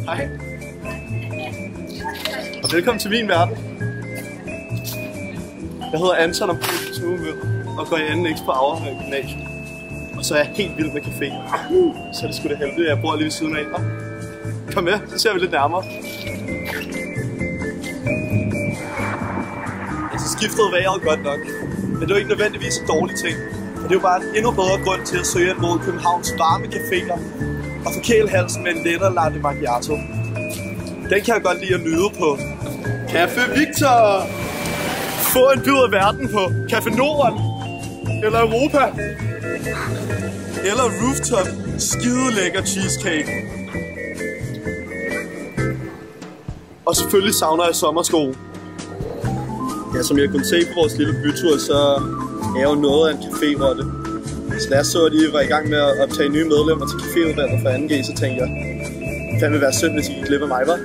Hej. Og velkommen til min verden. Jeg hedder Anton og bor i Snuvemøller og går i 2. på Aarhus Gymnasium. Og så er jeg helt vild med café. Så er det sgu da heldigt, jeg bor lige ved siden af. Kom med, så ser vi lidt nærmere. Altså skiftede vejret godt nok, men det er jo ikke nødvendigvis en dårlig ting. Og det er jo bare en endnu bedre grund til at søge ind mod Københavns varme caféer og forkæle halsen med en lettere latte macchiato. Den kan jeg godt lide at nyde på Café Victor. Få en bid af verden på Café Norden eller Europa. Eller Rooftop skide lækker cheesecake. Og selvfølgelig savner jeg sommersko. Ja, som jeg kunne se på vores lille bytur, så er jeg jo noget af en café-rotte. Så da jeg så, at I var i gang med at optage nye medlemmer til caféudvalget for 2G, så tænkte jeg, det fandme være synd, hvis I gik glip af mig, hva'?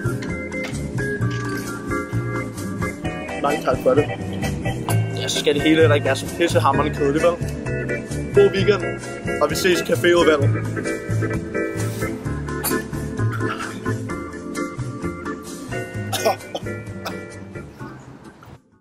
Mange tak for det. Ja, så skal det hele heller ikke være så pissehammerende kedeligt, vel? God weekend, og vi ses i caféudvalget.